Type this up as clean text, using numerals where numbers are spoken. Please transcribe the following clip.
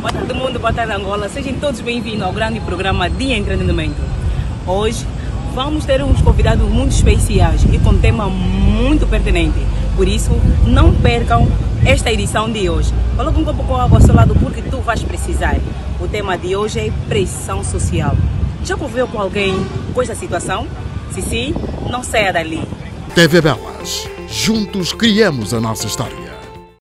Boa tarde mundo, boa tarde Angola. Sejam todos bem-vindos ao grande programa de entretenimento. Hoje vamos ter uns convidados muito especiais e com um tema muito pertinente. Por isso, não percam esta edição de hoje. Coloque um copo com água ao seu lado porque tu vais precisar. O tema de hoje é pressão social. Já conviveu com alguém com esta situação? Se sim, não saia dali. TV Belas. Juntos criamos a nossa história.